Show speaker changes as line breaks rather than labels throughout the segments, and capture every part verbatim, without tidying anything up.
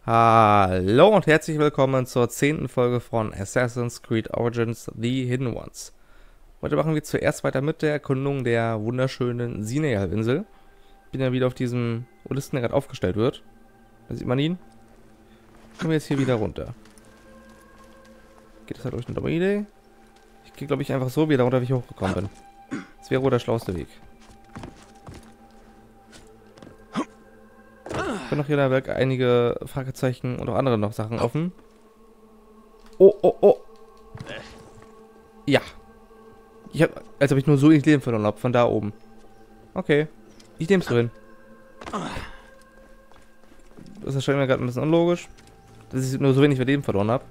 Hallo und herzlich willkommen zur zehnten Folge von Assassin's Creed Origins The Hidden Ones. Heute machen wir zuerst weiter mit der Erkundung der wunderschönen Sinai-Halbinsel. Ich bin ja wieder auf diesem Obelisken, der gerade aufgestellt wird. Da sieht man ihn. Kommen wir jetzt hier wieder runter. Geht das halt durch eine dumme Idee? Ich gehe, glaube ich, einfach so wieder runter, wie ich hochgekommen bin. Das wäre wohl der schlauste Weg. Ich bin noch hier in der Werk einige Fragezeichen und auch andere noch Sachen offen. Oh, oh, oh. Ja. Ich hab, als ob ich nur so ins Leben verloren habe, von da oben. Okay. Ich nehm's so hin. Das erscheint mir gerade ein bisschen unlogisch, dass ich nur so wenig Leben verloren habe.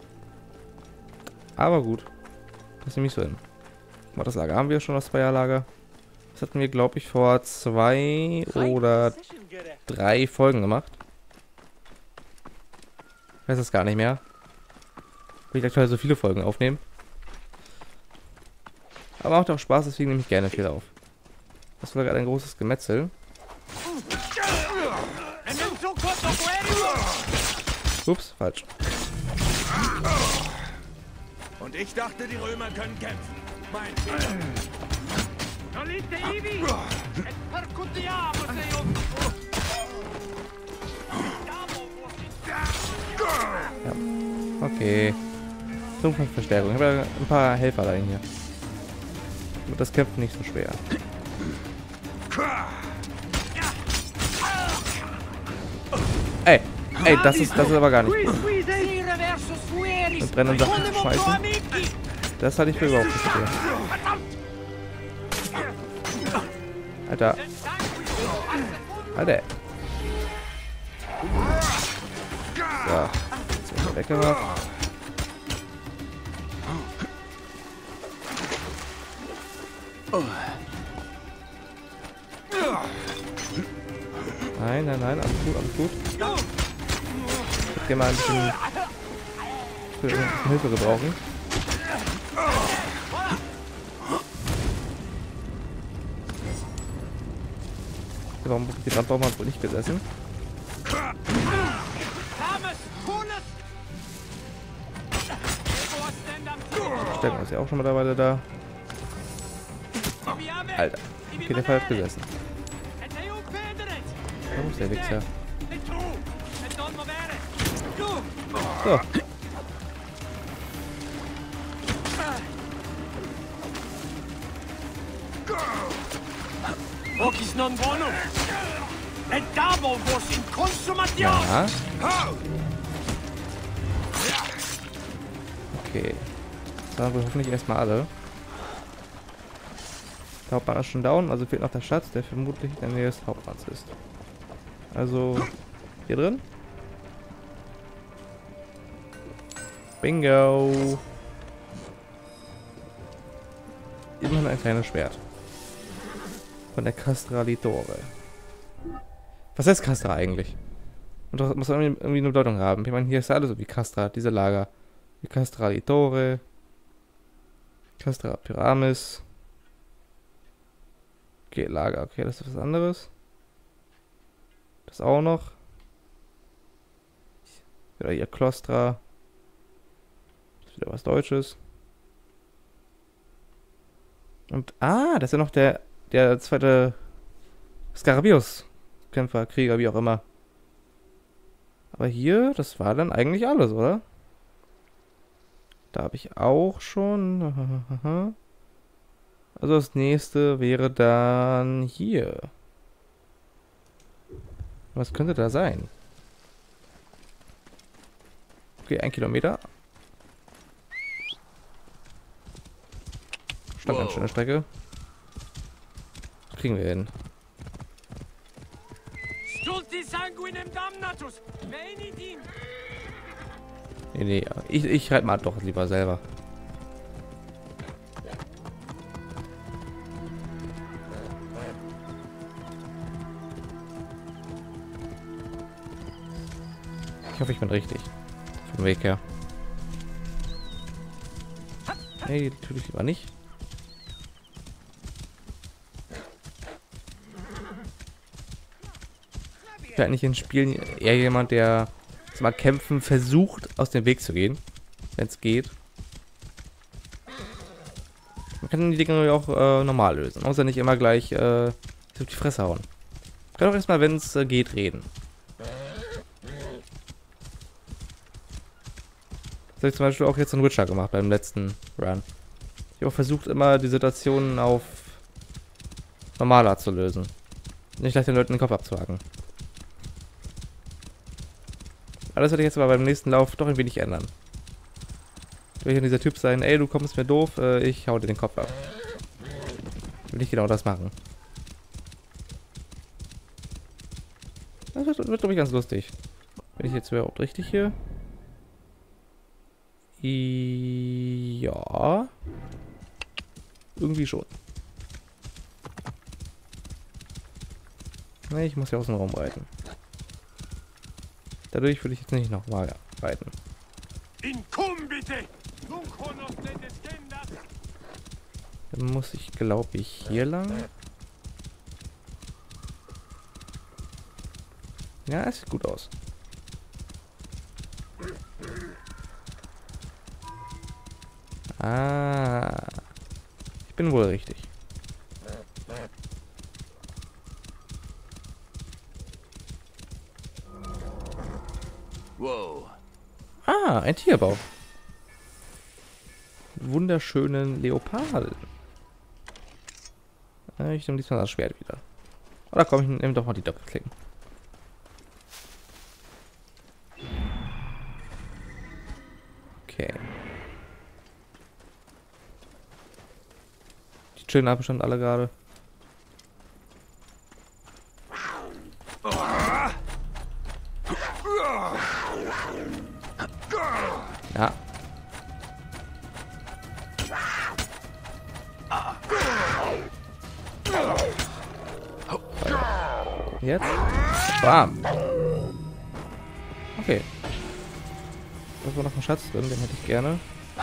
Aber gut. Das nehme ich so hin. Mal, das Lager haben wir schon, das Zweierlager. Das hatten wir, glaube ich, vor zwei oder drei Folgen gemacht. Ich weiß das gar nicht mehr. Weil ich aktuell so viele Folgen aufnehmen. Aber macht auch Spaß, deswegen nehme ich gerne viel auf. Das war gerade ein großes Gemetzel. Ups, falsch.
Und ich dachte, die Römer können kämpfen. Mein Fehler.
Ja. Okay. Verstärkung. Ich habe ja ein paar Helfer da hier. Und das Kämpfen nicht so schwer. Ey, ey, das ist, das ist aber gar nicht gut. Mit brennenden Sachen zu schmeißen. Das hatte ich für überhaupt nicht schwer. Alter. Alter. So. Jetzt sind wir weggemacht. Nein, nein, nein, alles gut, alles gut. Ich würde gerne mal ein bisschen, ein bisschen Hilfe gebrauchen. Warum die Brandbaum hat wohl nicht gesessen? Stärkung ist ja auch schon mittlerweile da. Alter. Okay, der Fall hat gesessen. Wo ist der Wichser? So. Ja. Okay. So, wir hoffentlich erstmal alle. Der Hauptmann ist schon down, also fehlt noch der Schatz, der vermutlich in der Nähe des Hauptmanns ist. Also hier drin. Bingo. Immerhin ein kleines Schwert. Von der Castra Litore. Was heißt Castra eigentlich? Und das muss irgendwie, irgendwie eine Bedeutung haben. Ich meine, hier ist ja alles so wie Castra, diese Lager. Die Castra Litore. Castra Pyramis. Okay, Lager. Okay, das ist was anderes. Das auch noch. Wieder hier Klostra. Das ist wieder was Deutsches. Und, ah, das ist ja noch der, der zweite Scarabeus-Kämpfer, Krieger, wie auch immer. Aber hier, das war dann eigentlich alles, oder? Da habe ich auch schon. Also das nächste wäre dann hier. Was könnte da sein? Okay, ein Kilometer. Stand wow. Eine schöne Strecke. Das kriegen wir hin. Nee, nee, ich, ich reite mal doch lieber selber. Ich hoffe, ich bin richtig. Vom Weg her. Nee, natürlich lieber nicht. bin eigentlich in Spielen eher jemand, der mal kämpfen, versucht aus dem Weg zu gehen, wenn es geht. Man kann die Dinge ja auch äh, normal lösen, außer nicht immer gleich äh, auf die Fresse hauen. Man kann auch erstmal, wenn es äh, geht, reden. Das habe ich zum Beispiel auch jetzt in Witcher gemacht beim letzten Run. Ich habe auch versucht, immer die Situationen auf normaler zu lösen. Nicht gleich den Leuten den Kopf abzuhaken. Aber das werde ich jetzt aber beim nächsten Lauf doch ein wenig ändern. Will ich an dieser Typ sein, ey, du kommst mir doof, äh, ich hau dir den Kopf ab. Will ich genau das machen. Das wird, wird glaube ich, ganz lustig. Bin ich jetzt überhaupt richtig hier? Ja. Irgendwie schon. Ne, ich muss ja aus dem Raum reiten. Dadurch würde ich jetzt nicht nochmal reiten. Dann muss ich, glaube ich, hier lang. Ja, es sieht gut aus. Ah. Ich bin wohl richtig.
Wow.
Ah, ein Tierbau. Wunderschönen Leoparden. Äh, ich nehme diesmal das Schwert wieder. Oder komm, ich nehme doch mal die Doppelklingen. Okay. Die chillen da bestimmt alle gerade. Ja. Jetzt? Bam. Okay. Da war noch ein Schatz drin, den hätte ich gerne.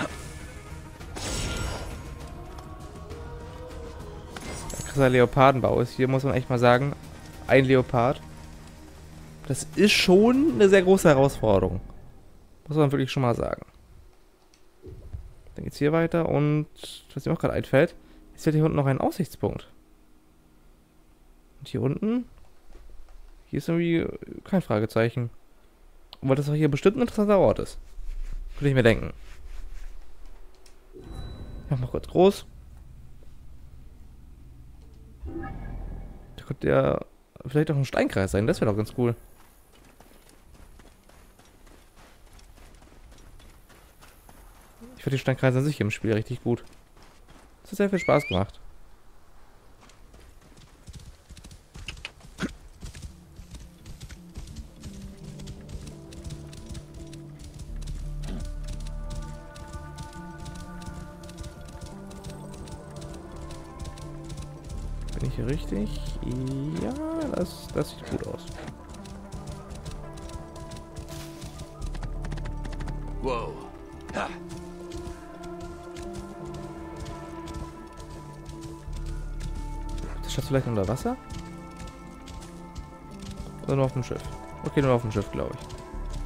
Krasser Leopardenbau ist. Hier muss man echt mal sagen, ein Leopard. Das ist schon eine sehr große Herausforderung. Muss man wirklich schon mal sagen. Dann geht's hier weiter und was mir auch gerade einfällt, ist ja hier unten noch ein Aussichtspunkt. Und hier unten, hier ist irgendwie kein Fragezeichen. Und weil das auch hier bestimmt ein interessanter Ort ist. Könnte ich mir denken. Mach mal kurz groß. Da könnte ja vielleicht auch ein Steinkreis sein, das wäre doch ganz cool. Ich finde die Steinkreise an sich im Spiel richtig gut. Das hat sehr viel Spaß gemacht. Bin ich hier richtig? Ja, das, das sieht gut aus.
Wow. Ha.
Ist der Schatz vielleicht unter Wasser? Oder nur auf dem Schiff? Okay, nur auf dem Schiff, glaube ich.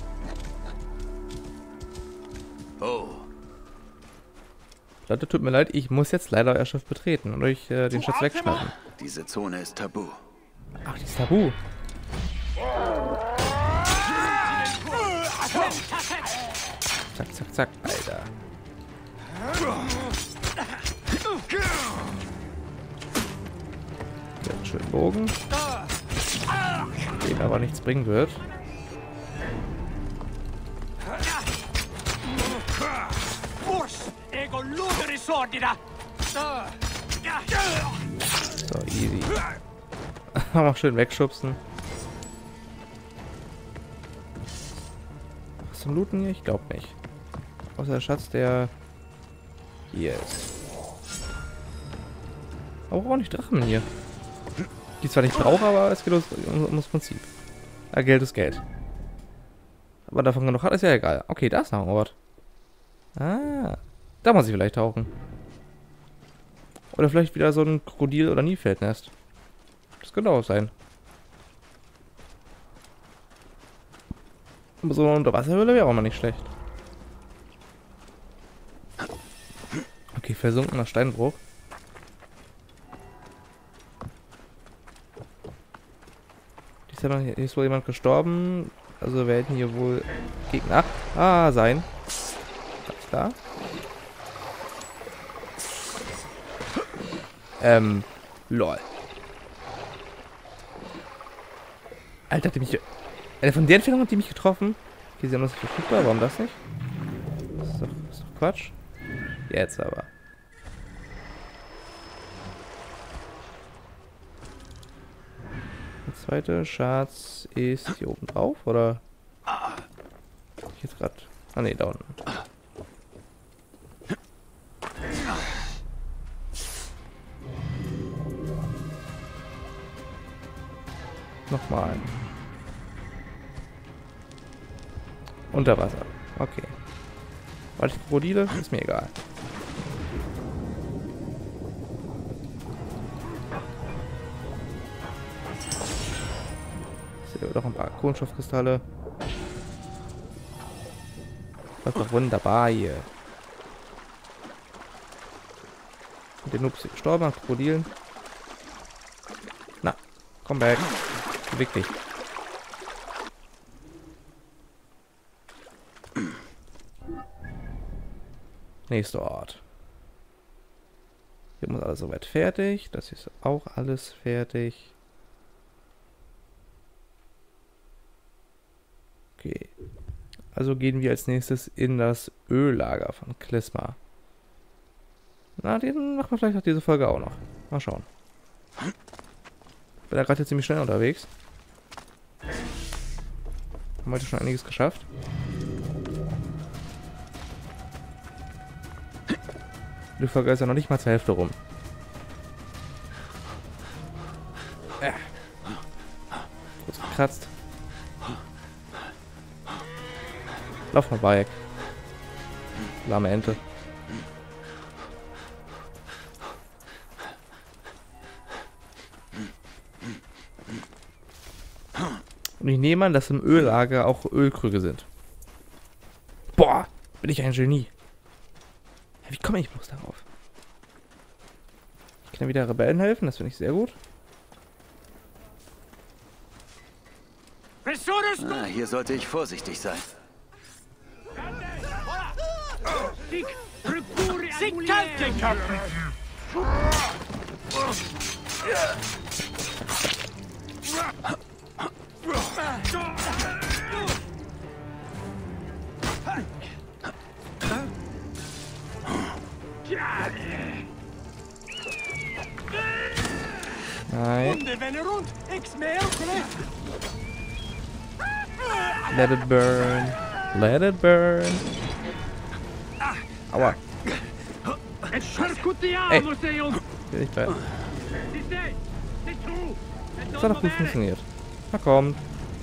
Oh.
Leute, tut mir leid, ich muss jetzt leider euer Schiff betreten und euch äh, den Schatz wegschnappen.
Diese Zone ist tabu.
Ach, die ist tabu. Zack, zack, zack, Alter. Der hat einen schönen Bogen. Den aber nichts bringen wird. So, easy. Auch schön wegschubsen. Was zum Looten hier? Ich glaube nicht. Außer der Schatz, der hier ist. Aber auch nicht Drachen hier. Die zwar nicht brauche, aber es geht um, um das Prinzip. Ja, Geld ist Geld. Aber davon genug hat, ist ja egal. Okay, da ist noch ein Ort. Ah, da muss ich vielleicht tauchen. Oder vielleicht wieder so ein Krokodil- oder Nilpferdnest. Das könnte auch sein. Aber so eine Unterwasserhöhle wäre auch mal nicht schlecht. Okay, versunkener Steinbruch. Ist, ja noch, hier ist wohl jemand gestorben. Also werden hier wohl Gegner ah, sein. Alles klar. Ähm, lol. Alter, hat die mich... Eine von der Entfernung hat die mich getroffen. Okay, sie haben das verfügbar, warum das nicht? Das ist doch, das ist doch Quatsch. Jetzt aber. Der zweite Schatz ist hier oben drauf, oder? Ich jetzt gerade. Ah ne, da unten. Nochmal. Unter Wasser. Okay. Warte, Krokodile? Ist mir egal. Ist hier doch ein paar Kohlenstoffkristalle. Das ist doch wunderbar hier. Und der Noob ist gestorben an Krokodilen. Na, komm back. Beweg dich. Nächster Ort. Hier muss alles soweit fertig. Das ist auch alles fertig. Okay. Also gehen wir als nächstes in das Öllager von Klisma. Na, den machen wir vielleicht noch diese Folge auch noch. Mal schauen. Bin da gerade jetzt ziemlich schnell unterwegs. Haben heute schon einiges geschafft. Die Folge ist ja noch nicht mal zur Hälfte rum. Äh. Kurz gekratzt. Lauf mal bei. Lahme Ente. Und ich nehme an, dass im Öllager auch Ölkrüge sind. Boah, bin ich ein Genie. Wie komme ich bloß darauf? Ich kann wieder Rebellen helfen, das finde ich sehr gut.
Ah, hier sollte ich vorsichtig sein.
Nein. Let it burn. Let it burn. Aua. Ey. Will ich bleiben. Das hat doch gut funktioniert. Na komm.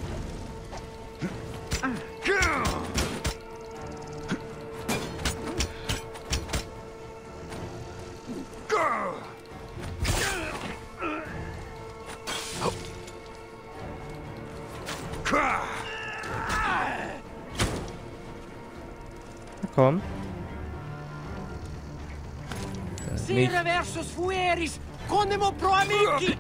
Na komm. Äh, nicht.
versus fueris, condemo pro amici.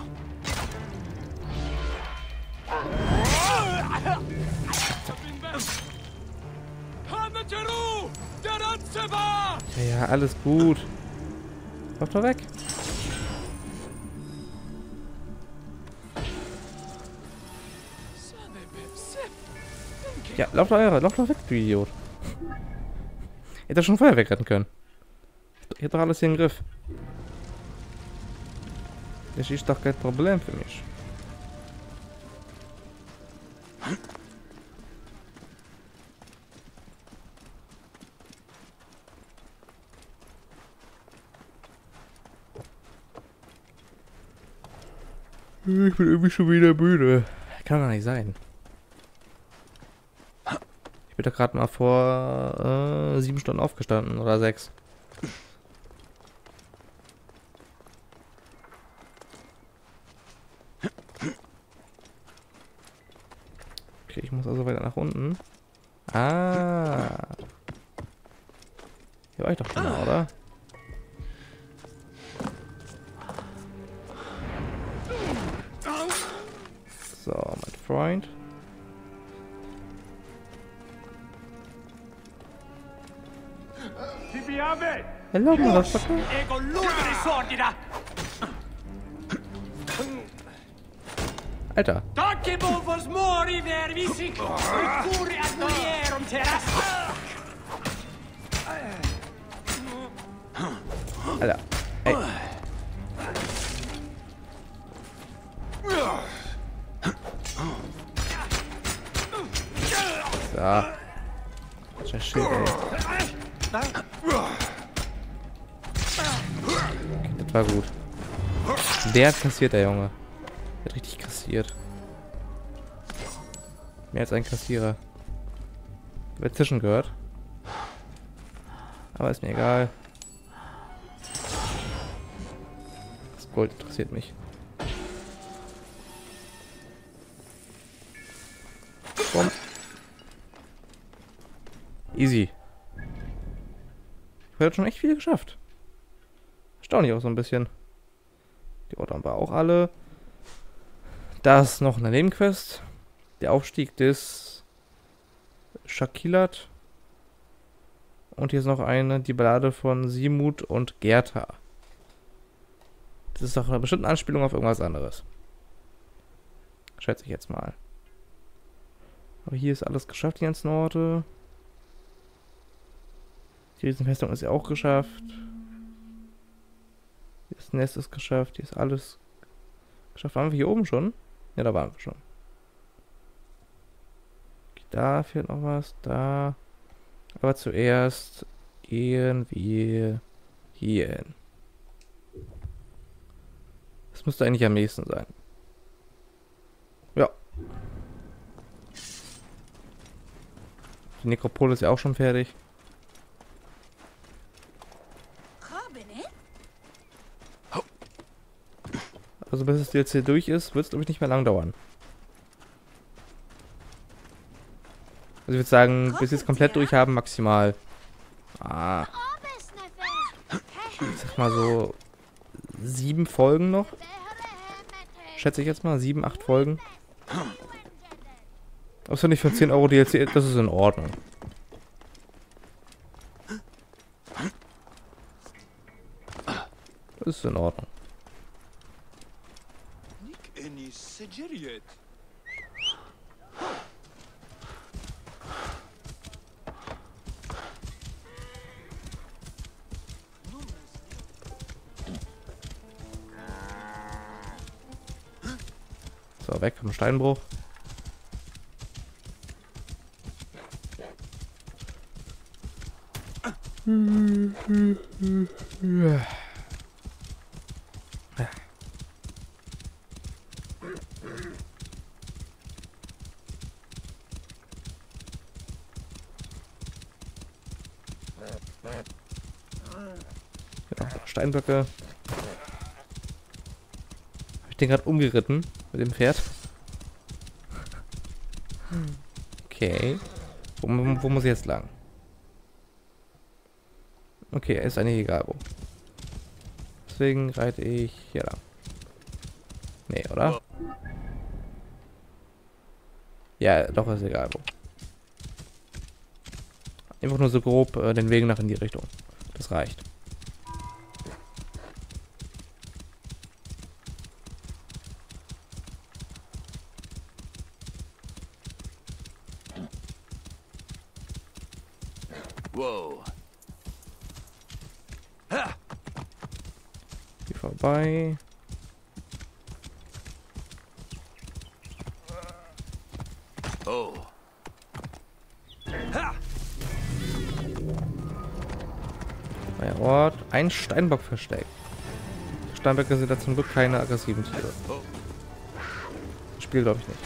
Ja, ja, alles gut. Lauf doch weg. Ja, lauf doch, lauf doch weg, du Idiot. Hätte schon vorher wegrennen können. Ich hab doch alles hier im Griff. Das ist doch kein Problem für mich. Ich bin irgendwie schon wieder müde. Kann doch nicht sein. Ich bin da gerade mal vor äh, sieben Stunden aufgestanden oder sechs. Okay, ich muss also weiter nach unten. Ah. Hier war ich doch schon mal, oder? So, mein Freund. Hello, Motherfucker.
Ego ludri sordida!
Alter.
Tocchi bovos mori vervisi! Curi atolierum teras!
Alter. Ey. So. Scheiß Schild, ey. Okay, das war gut. Der hat kassiert, der Junge. Der hat richtig kassiert. Mehr als ein Kassierer. Wer Zischen gehört. Aber ist mir egal. Das Gold interessiert mich. Komm. Easy. Ich habe schon echt viel geschafft. Erstaunlich auch so ein bisschen. Die Orte haben wir auch alle. Da ist noch eine Nebenquest. Der Aufstieg des Shakilat. Und hier ist noch eine, die Ballade von Simut und Gerta. Das ist doch eine bestimmte Anspielung auf irgendwas anderes. Schätze ich jetzt mal. Aber hier ist alles geschafft, die ganzen Orte. Die Riesenfestung ist ja auch geschafft. Das Nest ist geschafft. Hier ist alles geschafft. Waren wir hier oben schon? Ja, da waren wir schon. Okay, da fehlt noch was. Da. Aber zuerst gehen wir hier hin. Das müsste eigentlich am nächsten sein. Ja. Die Nekropole ist ja auch schon fertig. Also bis das D L C durch ist, wird es glaube ich nicht mehr lang dauern. Also ich würde sagen, bis wir es komplett durch haben, maximal. Ah. Ich sag mal so sieben Folgen noch. Schätze ich jetzt mal, sieben, acht Folgen. Das finde ich für zehn Euro D L C, das ist in Ordnung. Das ist in Ordnung. So, weg vom Steinbruch. Ja, Steinböcke. Habe ich den gerade umgeritten mit dem Pferd? Okay. Wo, wo, wo muss ich jetzt lang? Okay, ist eigentlich egal wo. Deswegen reite ich hier lang. Nee, oder? Ja, doch, ist egal wo. Einfach nur so grob äh, den Weg nach in die Richtung. Das reicht.
Wow.
Hier vorbei.
Oh.
Neuer Ort. Ein Steinbock versteckt. Steinböcke sind da zum Glück keine aggressiven Tiere. Das Spiel glaube ich nicht.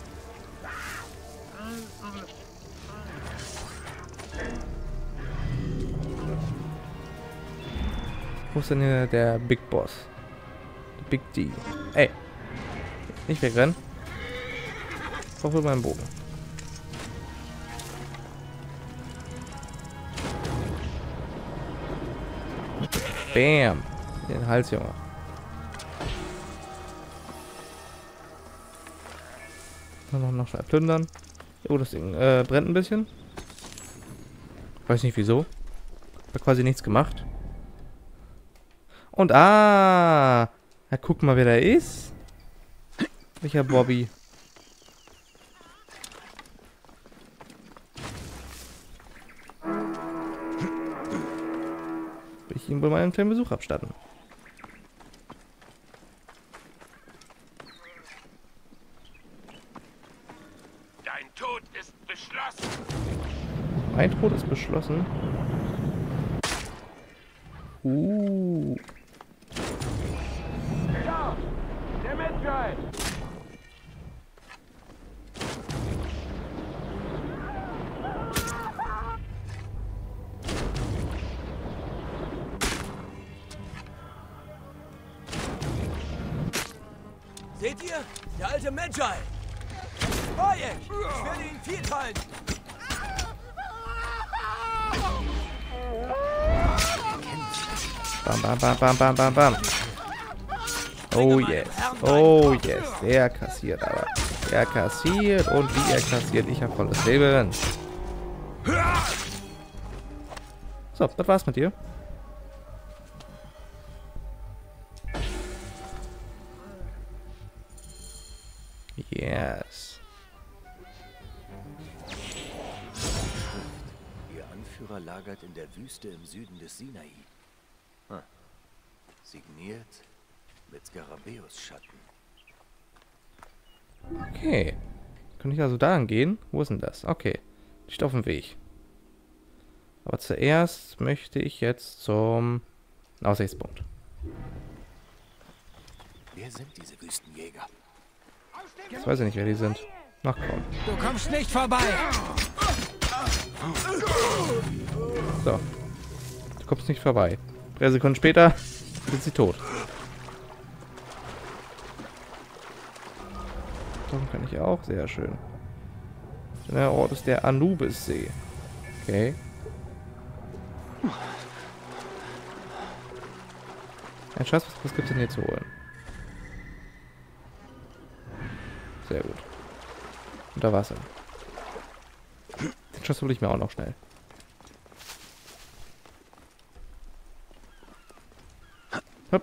Wo ist denn hier der Big Boss? Der Big D. Ey. Nicht wegrennen. Ich brauche meinen Bogen. Bam. Den Hals, Junge. Noch, noch schnell plündern. Oh, das Ding äh, brennt ein bisschen. Weiß nicht wieso. Hat quasi nichts gemacht. Und ah! Ja, guck mal, wer da ist. Welcher Bobby? Will ich ihm wohl mal einen kleinen Besuch abstatten.
Dein Tod ist beschlossen.
Mein Tod ist beschlossen. Uh.
Ja, der Medjay.
Seht ihr? Der alte Medjay. Bayek, ich werde ihn vierteilen.
Bam, bam, bam, bam, bam, bam, bam. Oh yes. Oh yes. Der kassiert aber. Der kassiert und wie er kassiert. Ich habe volles Leben. So, das war's mit dir. Yes.
Ihr Anführer lagert in der Wüste im Süden des Sinai. Hm. Signiert mit Skarabäus Schatten.
Okay. Kann ich also daran gehen? Wo ist denn das? Okay. Nicht auf dem Weg. Aber zuerst möchte ich jetzt zum Aussichtspunkt.
Wer sind diese Wüstenjäger?
Ich weiß ja nicht, wer die sind. Ach komm.
Du kommst nicht vorbei.
So. Du kommst nicht vorbei. Drei Sekunden später sind sie tot. Darum kann ich auch. Sehr schön. Der Ort ist der Anubissee. Okay. Ein Schatz, was, was gibt es denn hier zu holen? Sehr gut. Unter Wasser. Den Schatz hole ich mir auch noch schnell. Hopp.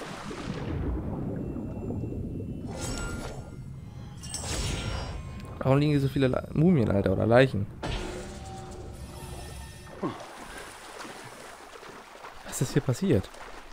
Warum liegen hier so viele Le Mumien, Alter, oder Leichen? Was ist hier passiert?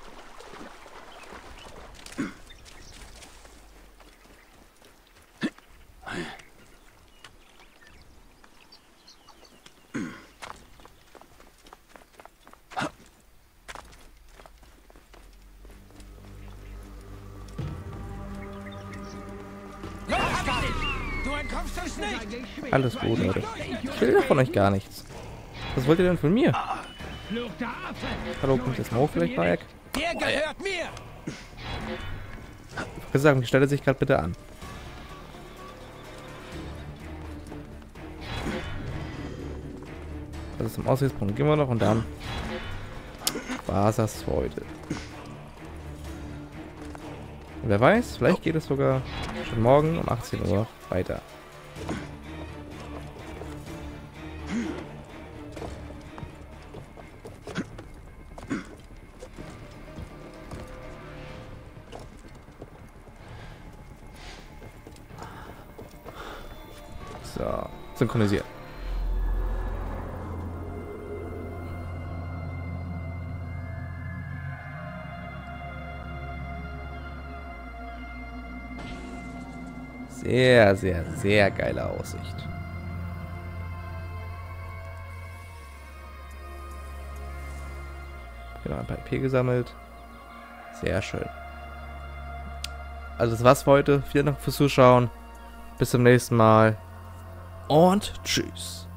Du entkommst uns nicht.
Alles gut, Leute. Ich will von euch gar nichts. Was wollt ihr denn von mir? Hallo, kommt jetzt mal hoch vielleicht, Bayek?
Der gehört mir.
Ich würde sagen, stellt sich gerade bitte an. Also zum Aussichtspunkt gehen wir noch und dann war es das für heute. Und wer weiß, vielleicht geht es sogar schon morgen um achtzehn Uhr weiter. So, synchronisiert. Sehr, sehr, sehr geile Aussicht. Genau, ein paar I P gesammelt. Sehr schön. Also das war's für heute. Vielen Dank fürs Zuschauen. Bis zum nächsten Mal. Und tschüss.